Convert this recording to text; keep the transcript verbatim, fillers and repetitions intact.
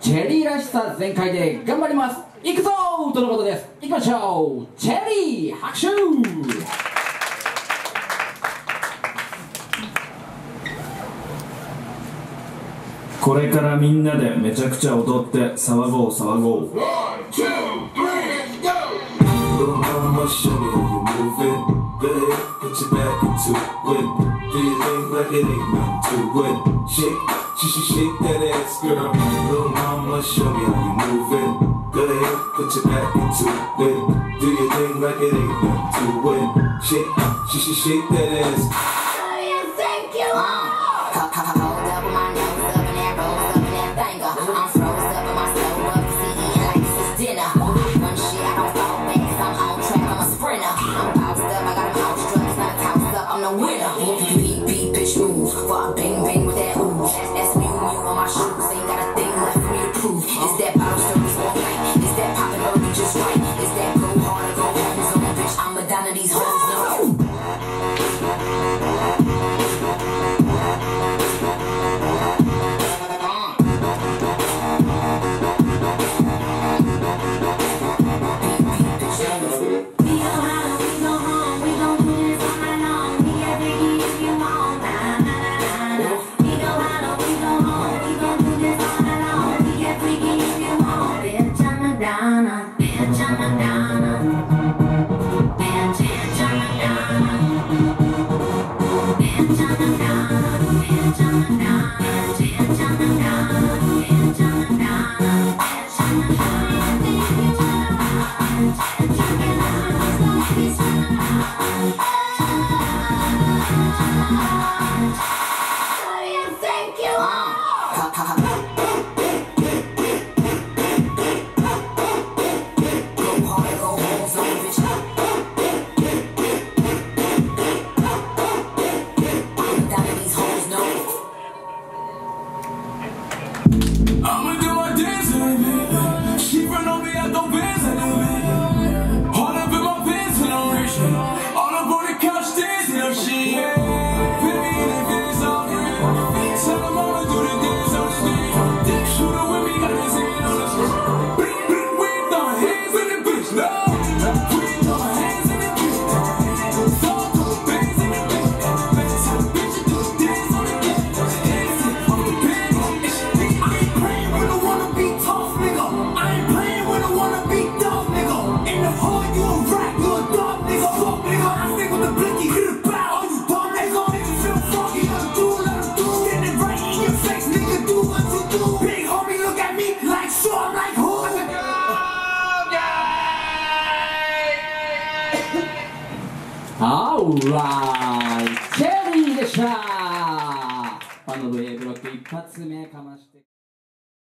チェリーらしさ全開で頑張ります。いくぞーとのことです。いきましょう。チェリー拍手。 これからみんなでめちゃくちゃ踊って騒ごう騒ごう。 Beat, beat, bitch, move. Fuck, bang, bang with that ooze. That's me, you on my shoes. Ain't got a thing left for me to prove. Is that bottle service all night? Is that poppin' early just right? Is that go hard or go home zone, bitch? I'm Madonna, these hoes know. I'ma do my dance a little bit. She front on me, I throw bands a little bit. Hard up in my pants when I'm reaching. All up on the couch dancing up shit. Put me in the face off the rim. Tell them I'ma do the dance on the stage. Dick shooter with me, got his hand on the street. We ain't throwing hands in the bitch, no. We ain't throwing hands in the bitch. Throw a couple bands in the bitch. Tell the bitch to do the dance on the bitch. Hands in on the bed. I ain't playing with a wanna be tough nigga. I ain't playing with a wanna be dumb nigga. In the hood, you a rat, you a dumb nigga. Fuck nigga, I stick with the blicky, hit a bow. Oh, you dumb nigga, nigga feel funky, let him do, let him do. Standing right in your face, nigga, do what you do. Big homie, look at me like sure, I'm like who? Alright、チェリーでした。バンドの A ブロック一発目かまして